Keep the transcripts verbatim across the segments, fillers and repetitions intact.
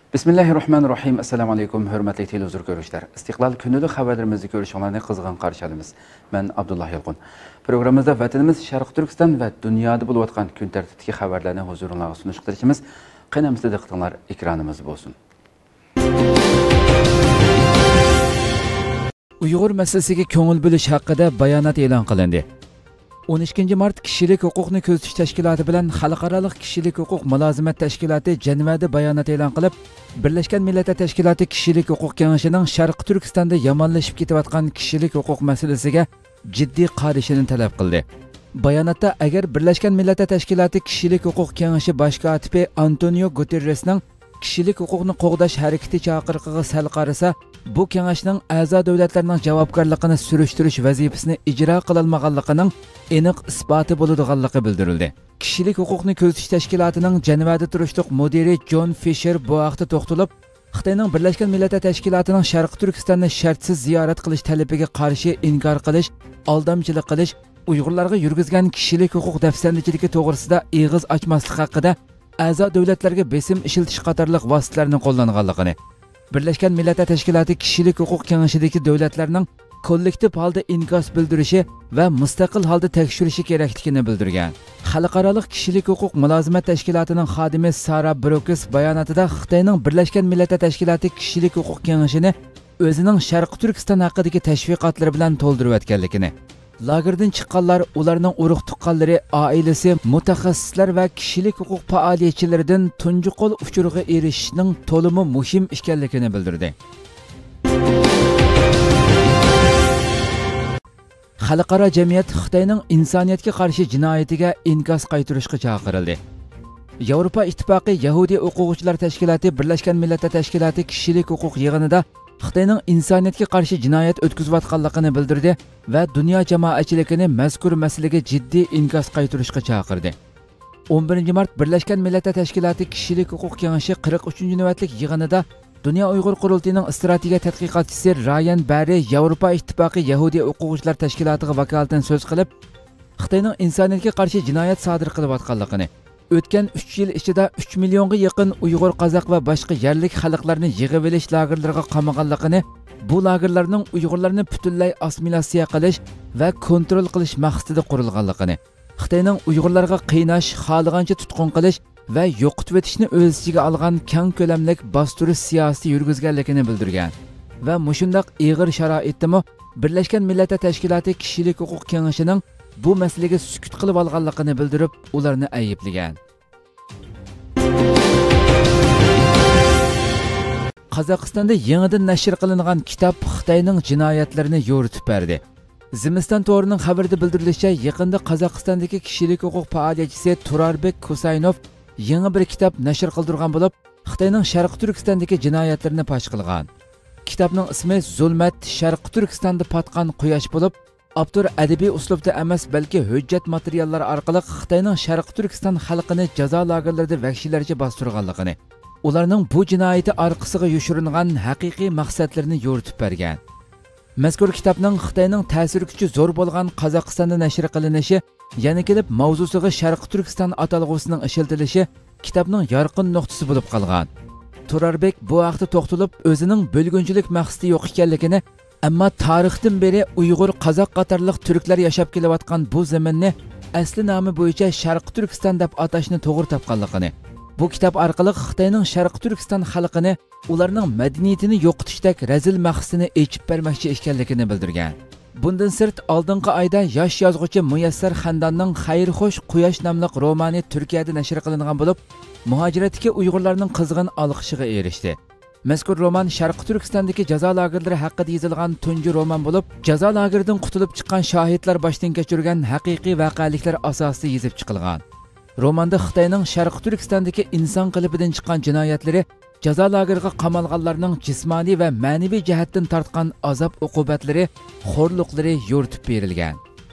Bismillahirrahmanirrahim. Assalamu alaykum, hörmətli televizor görüşlər. İstiqlal günlük xəbərlərimizi görüşənlərini qızğın qarşı alırıq. Mən Abdullah Yılğun. Proqramımızda vətənimiz Şərq Türkistan və dünyada olub atqan gün tərtibdəki xəbərlərini huzurunuzğa sunuş qilishimiz qənəmizdə diqqətinizlər ekranımız olsun. Uyğur məsələsiga көңіл bölüş haqida bayonot e'lon qilindi. o'n ikkinchi mart kishilik huquqni ko'zitish tashkiloti bilan xalqaro kishilik huquq mulozimat tashkiloti Jenevada bayonot e'lon qilib, Birlashgan Millatlar Tashkiloti kishilik huquq kengashining Sharq Turkistonda yomonlashib ketayotgan kishilik huquq masalasiga jiddiy qarashini talab qildi. Bayonotda agar Birlashgan Millatlar Tashkiloti kishilik huquq kengashi bosh kotibi Antonio Guterresning kishilik huquqni qo'g'dash harakati chaqiriqiga sal qarasa, bu kengashning a'zo davlatlarning javobgarligini surishtirish vazifasini ijro qilolmaganligining aniq isboti bo'ladiganligi bildirildi. Kishilik huquqni ko'zitish tashkilotining Jenevada turishliq mudiri John Fisher bu haqda to'xtalib, Xitoyning Birlashgan Millatlar Tashkilotining Sharq Turkistonni shartsiz ziyorat qilish talabiga qarshi inkor qilish, aldamchilik qilish, Uyg'urlarga yurgizgan kishilik huquq dafsandichiligi to'g'risida eg'iz ochmaslik haqida a'zo davlatlarga besim ishiltish qatorliq vositalarni qo'llanganligini, Birlashgan Millatlar Tashkiloti kishilik huquq kengashidagi davlatlarning kollektiv holda inkos bildirishi va mustaqil holda tekshirishi kerakligini bildirgan. Xalqaro kishilik huquq mulozimat tashkilotining xodimi Sara Brokes bayonotida Xitoyning Birlashgan Millatlar Tashkiloti kishilik huquq kengashini o'zining Sharq Turkiston haqidagi tashviqotlari bilan to'ldirib o'tganligini, lagerdan chiqqanlar, ularning urug' tuqqanlari, oilasi, mutaxassislar va kishilik huquq faoliyatchilaridan tunji qo'l uchurg'i erishishning to'limi muhim ekanligini bildirdi. Xalqaro jamiyat Xitoyning insoniyatga qarshi jinoyatiga inkos qaytarishga chaqirildi. Yevropa Ittifoqi Yahudiy o'quvchilar tashkiloti Birlashgan Millatlar Tashkiloti kishilik huquq yig'inida Xitoyning insoniyatga qarshi jinoyat o'tkazayotganligini bildirdi va dunyo jamoatchiligini mazkur masalaga jiddiy inkos qaytarishga chaqirdi. o'n birinchi mart Birlashgan Millatlar Tashkiloti kishilik huquq kengashi qirq uchinchi navbatlik yig'inida Dünya Uyg'ur qurultiyining strategiya tadqiqotchisi Ryan Barry Yevropa Ittifoqi Yahudiy o'quvchilar tashkilotiga vakolatan so'z qilib, Xitoyning insoniyatga qarshi jinoyat sodir qilayotganligini, o'tgan uch yil ichida uch millionga yaqin Uyg'ur, qozoq va boshqa yerlik xalqlarni yig'ib olish lagerlariga qamaganligini, bu lagerlarning Uyg'urlarni butunlay assimilyatsiya qilish va kontrol qilish maqsadida qurilganligini, Xitoyning Uyg'urlarga qiynash, xohlagancha tutqun qilish va yo'qotib o'tishni o'z ichiga olgan keng ko'lamlik bostirish siyosati yurgizganligini bildirgan va mushundaq ig'ir sharoitdami Birlashgan Millatlar Tashkiloti kishilik huquq kengashining bu masalaga sukut qilib olganligini bildirib, ularni ayblagan. Qozog'istonda yangidan nashr qilingan kitob Xitoyning jinoyatlarini yo'ritib berdi. Zimiston to'rining xabarida bildirilishicha, yaqinda Qozog'istondagi kishilik huquq faoliyatchisi Turarbek Kusaynov yangi bir kitob nashr qildirgan bo'lib, Xitoyning Sharq Turkistondagi jinoyatlarini fosh qilgan. Kitobning ismi Zulmat Sharq Turkistonda patqan quyosh bo'lib, avtor adabiy uslubda emas, balki hujjat materiallari orqali Xitoyning Sharq Turkiston xalqini jazo lagerlarida vahshiylarcha bostirganligini, ularning bu jinoyati orqasiga yoshiringan haqiqiy maqsadlarini yo'ritib bergan. Mazkur kitobning Xitoyning ta'sir kuchi zo'r bo'lgan Qozog'istonda nashr qilinishi, yana kelib mavzusiga Sharq Turkiston atalg'usining ishiltilishi kitobning yorqin nuqtasi bo'lib qolgan. Turarbek bu haqda to'xtalib, o'zining bo'lgunchilik maqsadi yo'q ekanligini, ammo tarixdan beri Uyg'ur, qozoq qatorliq turklar yashab kelayotgan bu zaminni asli nomi bo'yicha Sharq Turkiston deb atashni to'g'ri topganligini, bu kitob orqali Xitoyning Sharq Turkiston xalqini, ularning madaniyatini yo'qotishdak razil maqsadini echib bermoqchi ekanligini bildirgan. Bundan sirt oldingi oyda yosh yozuvchi Muyassar Xandonning Xayrxo'sh Quyosh nomli romani Turkiyada nashr qilingan bo'lib, muhojiratdagi Uyg'urlarning qizg'in olqishiga erishdi. Mazkur roman Sharq Turkistondagi jazo lagerlari haqida yozilgan tunji roman bo'lib, jazo lageridan qutulib chiqqan shohidlar boshdan kechirgan haqiqiy voqealiklar asosida yozib chiqilgan. Romanda Xitoyning Sharq Turkistondagi inson qalbidan chiqqan jinoyatlari, jazo lageriga qamalganlarning jismoniy va ma'naviy jihatdan tortgan azob uqubatlari, xo'rliqlari yo'ritib berilgan.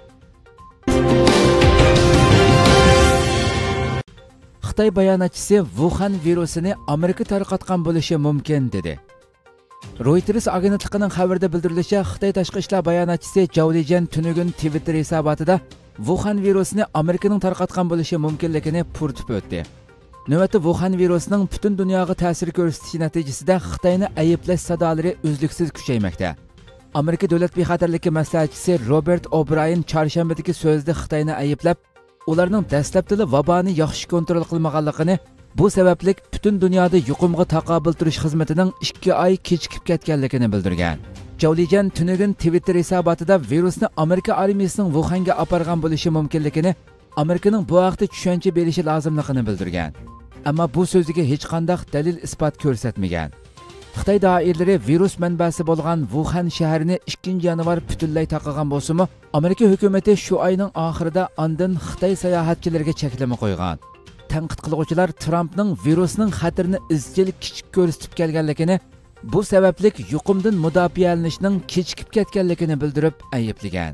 Xitoy bayonotchisi Wuhan virusini Amerika tarqatgan bo'lishi mumkin dedi. Reuters agentligining xabarida bildirilishicha, Xitoy tashqi ishlar bayonotchisi Zhao Lijian tunugun Twitter hisobotida Wuhan virusini Amerikaning tarqatgan bo'lishi mumkinligini puritib o'tdi. Növbəti Wuhan virusining butun dunyoga ta'sir ko'rsatishi natijasida Xitoyni ayblash sadolari uzluksiz kuchaymoqda. Amerika davlat bexatarligi maslahatchisi Robert O'Brien chorshanbadagi so'zida Xitoyni ayblab, ularning dastlabdagi vaboni yaxshi kontrol qilmaganligini, bu sababli butun dunyoda yuqumga taqobil turish xizmatining ikki oy kechikib ketganligini bildirgan. Jawlijan tunugun Twitter hisobotida virusni Amerika armiyasining Wuhanga apargan bo'lishi mumkinligini, Amerikaning bu haqda tushuncha berishi lozimligini bildirgan. Ammo bu so'ziga hech qanday dalil isbot ko'rsatmagan. Xitoy doiralari virus manbasi bo'lgan Wuhan shahrini ikkinchi yanvar butunlay taqagan bo'lsa-mu, Amerika hukumatı shu oyning oxirida ondan Xitoy sayohatchilariga cheklama qo'ygan. Tanqid qiluvchilar Trumpning virusning xatarini izchil kichik ko'rsatib kelganligini, bu sababli yuqumdan mudofaalanishning kechikib ketganligini bildirib ayblagan.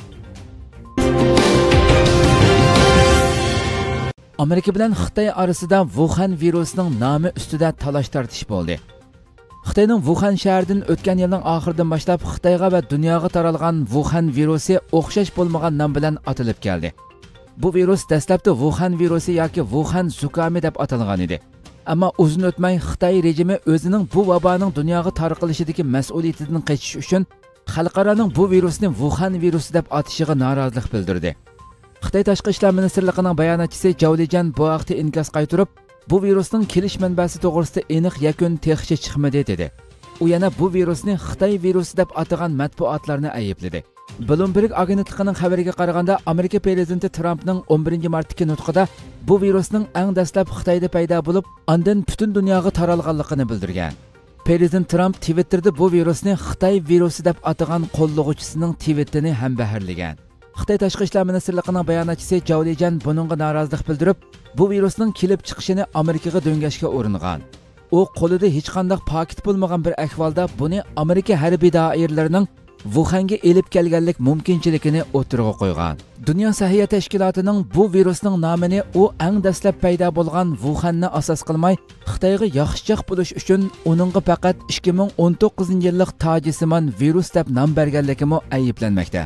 Amerika bilan Xitoy orasida Wuhan virusining nomi ustida talash tartish bo'ldi. Xitoyning Wuhan shahridan o'tgan yilning oxiridan boshlab Xitoyga va dunyoga taralgan Wuhan virusi o'xshash bo'lmagan nom bilan atalib keldi. Bu virus dastlabda Wuhan virusi yoki Wuhan zukami deb atalgan edi. Ammo uzun o'tmay Xitoy rejimi o'zining bu vaboning dunyoga tarqalishidagi mas'uliyatidan qochish uchun xalqaroning bu virusni Wuhan virusi deb atishiga norozilik bildirdi. Xitoy Tashqi ishlar ministrligining bayonotchisi Jawlijan bu haqda inkos qaytarib, bu virusning kelish manbasi to'g'risida aniq yakun texnicha chiqmadi dedi. U yana bu virusni Xitoy virusi deb atagan matbuotlarni aybladi. Bloomberg agentligining xabariga qaraganda, Amerika prezidenti Trumpning o'n birinchi martdagi nutqida bu virusning eng dastlab Xitoyda paydo bo'lib, ondan butun dunyoga taralganligini bildirgan. Prezident Trump Twitterda bu virusni Xitoy virusi deb atagan qo'llovchisining tweetini ham baharlagan. Xitoy Tashqi ishlar ministrligining bayonotchisi Jawlijan buningga norozilik bildirib, bu virusning kelib chiqishini Amerikaga do'ngashga uringan. U qo'lida hech qanday paket bo'lmagan bir ahvolda buni Amerika harbiy doiralarining Wuhanga elib kelganlik mumkinchiligini o'tirg'a qo'ygan. Dunyo sog'liqlik tashkilotining bu virusning nomini u eng dastlab paydo bo'lgan Wuhanni asos qilmay, Xitoyga yaxshichoq bo'lish uchun uningga faqat ikki ming o'n to'qqizinchi yillik tojisimon virus deb nom berganligimi ayblanmoqda.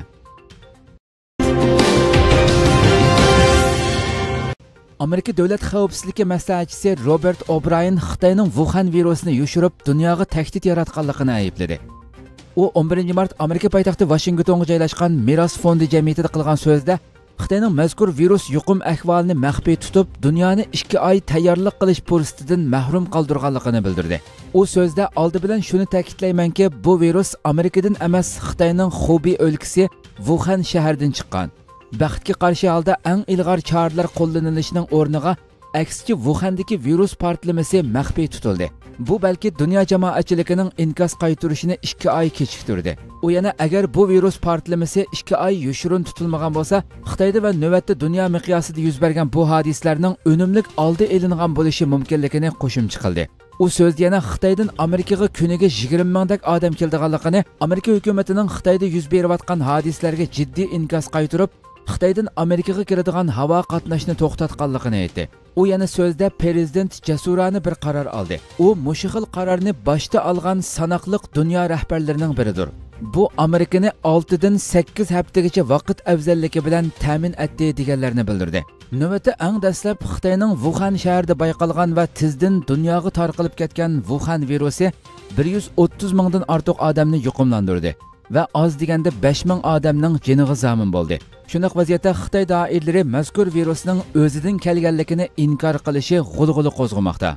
Amerika davlat xavfsizligi maslahatchisi Robert O'Brien Xitoyning Wuhan virusini yushirib, dunyoga tahdid yaratganligini aybladi. U o'n birinchi mart Amerika poytaxti Washingtonga joylashgan Meros fondi jamiyatida qilgan so'zda Xitoyning mazkur virus yuqum ahvolini maxfiy tutib, dunyoni ikki oy tayyorlik qilish fursatidan mahrum qoldirganligini bildirdi. U so'zda oldi bilan shuni ta'kidlaymanki, bu virus Amerikadan emas, Xitoyning Xubey o'lkasi Wuhan shahridan chiqqan. Baxtga qarshi holda eng ilg'or choralar qo'llanilishining o'rniga aksicha Wuhandagi virus portlamasi maxfiy tutildi. Bu balki dunyo jamoatchiligining inkos qaytarishini ikki oy kechiktirdi. U yana agar bu virus portlamasi ikki oy yoshirin tutilmagan bo'lsa, Xitoyda va navbatda dunyo miqyosida yuz bergan bu hodisalarning unumlik oldi elingan bo'lishi mumkinligini qo'shimcha qildi. U so'zda yana Xitoydan Amerikaga kuniga yigirma mingdak odam keldiganligini, Amerika hukumatining Xitoyda yuz berayotgan hodisalarga jiddiy inkos qaytarib, Xitoydan Amerikaga kiradigan havo qatnashini to'xtatganligini aytdi. U yana so'zda prezident jasurona bir qaror oldi. U mushu xil qarorni boshda olgan sanoqliq dunyo rahbarlarining biridir. Bu Amerikani olti dan sakkiz haftagacha vaqt afzalligi bilan ta'min etdi deganlarni bildirdi. Navbatda eng dastlab Xitoyning Wuhan shahrida bayqalgan va tizdan dunyoga tarqalib ketgan Wuhan virusi bir yuz o'ttiz mingdan ortiq odamni yuqumlantirdi va oz deganda besh ming odamning joniga zomin bo'ldi. Shunday vaziyatda Xitoy doiralari mazkur virusning o'zidan kelganligini inkor qilishi g'ulg'uli qo'zg'amoqda.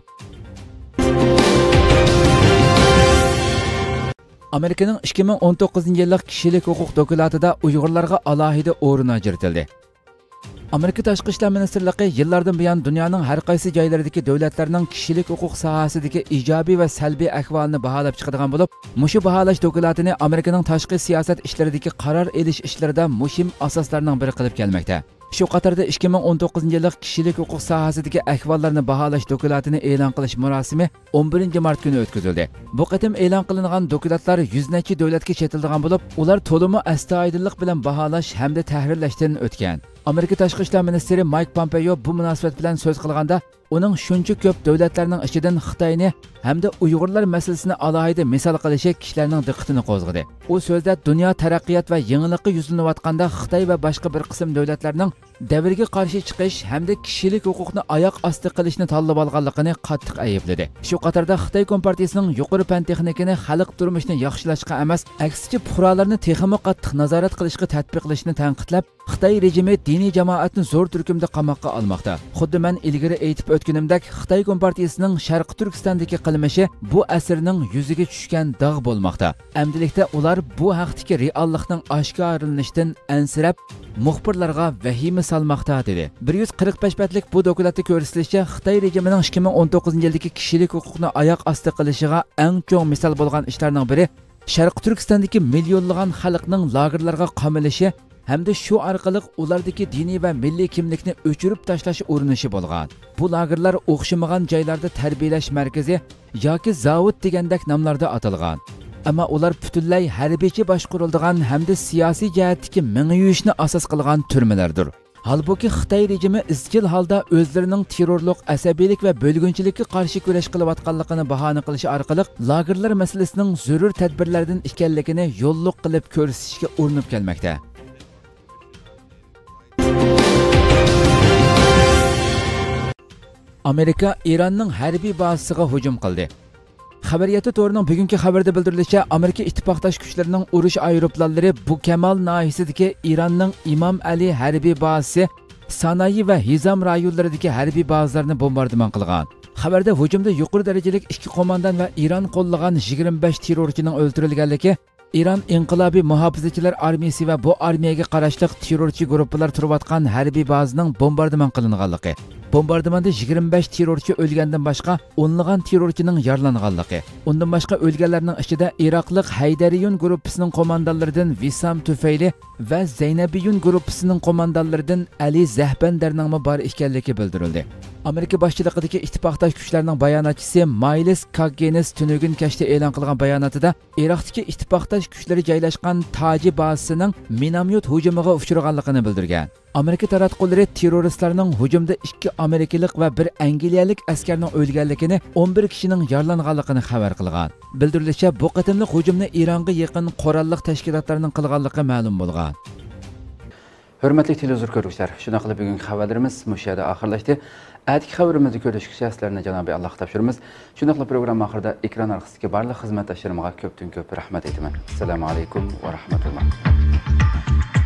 Amerikaning ikki ming o'n to'qqizinchi yillik kishilik huquq dokumentida Uyg'urlarga alohida o'rin ajratildi. Amerika Tashqi ishlar ministrligi yillardan buyon dunyoning har qaysi joylaridagi davlatlarning kishilik huquq sohasidagi ijobiy va salbiy ahvolini baholab chiqadigan bo'lib, mushu baholash dokumentini Amerikaning tashqi siyosat ishlaridagi qaror elish ishlarida muhim asoslarning biri qilib kelmoqda. Shu qatorda ikki ming o'n to'qqizinchi yillik kishilik huquq sohasidagi ahvollarni baholash dokumentini e'lon qilish marosimi o'n birinchi mart kuni o'tkazildi. Bu qatim e'lon qilingan dokumentlar yuz necha davlatga chetilgan bo'lib, ular to'limi astoydillik bilan baholash hamda tahrirlashdan o'tgan. Amerika Tashqi ishlar ministri Mike Pompeo bu munosabat bilan so'z qilganda, uning shuncha ko'p davlatlarning ichidan Xitoyni hamda Uyg'urlar masalasini alohida misol qilishi kishilarning diqqatini qo'zg'adi. U so'zda dunyo taraqqiyot va yangilikka yuzlanayotganda Xitoy va boshqa bir qism davlatlarning davrga qarshi chiqish hamda kishilik huquqni oyoq osti qilishni tanlab olganligini qattiq aybladi. Shu qatorda Xitoy Kompartiyasining yuqori fan texnikani xalq turmushini yaxshilashga emas, aksicha fuqarolarni texnik qattiq nazorat qilishga tatbiqlashni tanqidlab, Xitoy rejimi diniy jamoatni zo'r turkumda qamoqqa olmoqda. Xuddi men ilgari aytib o'tganimdek, Xitoy Kompartiyasining Sharq Turkistondagi qilmishi bu asrning yuziga tushgan dog' bo'lmoqda. Amdilikda ular bu haqdagi reallikning oshkorlanishidan ansirab, muxbirlarga vahima salmoqda dedi. bir yuz qirq besh betlik bu dokumentda ko'rsatilishicha, Xitoy rejimining ikki ming o'n to'qqizinchi yildagi kishilik huquqni oyoq osti qilishiga eng cho'ng misol bo'lgan ishlarning biri Sharq Turkistondagi millionlagan xalqning lagerlarga qamalishi hamda shu orqali ulardagi diniy va milliy kimlikni o'chirib tashlash urinishi bo'lgan. Bu lagerlar o'xshamagan joylarda tarbiyalash markazi yoki zavod degandek nomlarda atalgan. Ammo ular butunlay harbiycha boshqariladigan hamda siyosiy jihatdagi mingiyishni asos qilgan turmalardir. Halbuki Xitoy rejimi izchil holda o'zlarining terrorlik, asabiylik va bo'lgunchilikka qarshi kurash qilayotganligini bahona qilish orqali lagerlar masalasining zarur tadbirlardan ekanligini yo'lliq qilib ko'rsatishga urinib kelmoqda. Amerika Iranning harbiy bazasiga hujum qildi. Xabariyati to'rining bugungi xabarda bildirilishicha, Amerika ittifoqdosh kuchlarining urush aeroplanlari bu Kamal nahiyasidagi Iranning Imom Ali harbiy bazasi, Sanoyi va Hizam rayonlaridagi harbiy bazalarni bombardimon qilgan. Xabarda hujumda yuqori darajalik ikki qo'mondan va Iran qo'llagan yigirma besh terrorchining o'ldirilganligi, İran İnqilobiy muhofazachilar armiyasi va bu armiyaga qarashli terrorchi guruhlar turayotgan harbiy bazaning bombardimon qilinganligi. Bombardimanda yigirma besh terrorchi o'lgandan boshqa o'nlagan terrorchining yaralanganligi. Undan boshqa o'lganlarning ichida Iroqlik Haydariyun guruhining qo'mondonlaridan Visam Tufayli va Zaynabiyun guruhining qo'mondonlaridan Ali Zahbandarning bor ekanligi bildirildi. Amerika boshchiligidagi ittifoqdosh kuchlarning bayonotchisi Maylis Kaggenis tunugun kashda e'lon qilgan bayonotida Iroqdagi ittifoqdosh kuchlari joylashgan Taji bazasining minomyot hujumiga uchraganligini bildirgan. Amerika taratqullari terroristlarning hujumda ikki amerikalik va bir angliyalik askarning o'lganligini, o'n bir kishining yaralanganligini xabar qilgan. Bildirilishicha, bu qatimliq hujumni Ironga yaqin qurolliq tashkilotlarning qilganligi ma'lum bo'lgan. Hurmatli televizor ko'ruvchilar, shuna qilib bugungi xabarlarimiz mush yerda oxirlashdi. Atki xabarimizni ko'rishga sizlarni Janobiy Alloh topshiramiz. Shuna qilib program oxirida ekran orqasidagi barcha xizmatdoshlarimga ko'pdan ko'p rahmat aytaman. Assalomu alaykum va rahmatulloh.